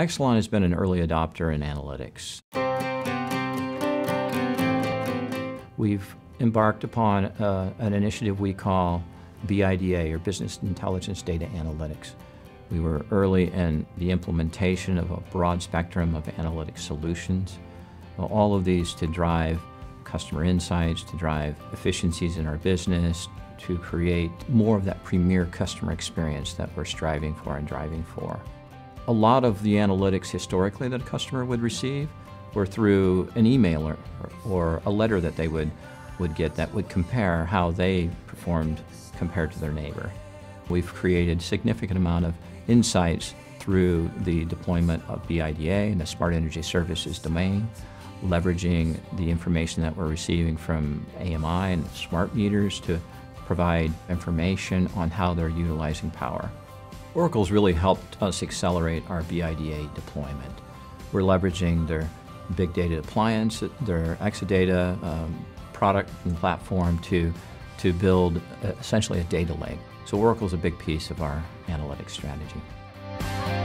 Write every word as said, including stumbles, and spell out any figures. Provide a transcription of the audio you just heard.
Exelon has been an early adopter in analytics. We've embarked upon uh, an initiative we call B I D A, or Business Intelligence Data Analytics. We were early in the implementation of a broad spectrum of analytic solutions, all of these to drive customer insights, to drive efficiencies in our business, to create more of that premier customer experience that we're striving for and driving for. A lot of the analytics historically that a customer would receive were through an email or, or a letter that they would, would get that would compare how they performed compared to their neighbor. We've created a significant amount of insights through the deployment of B I D A and the Smart Energy Services domain, leveraging the information that we're receiving from A M I and smart meters to provide information on how they're utilizing power. Oracle's really helped us accelerate our B I D A deployment. We're leveraging their big data appliance, their Exadata um, product and platform to, to build uh, essentially a data lake. So Oracle's a big piece of our analytics strategy.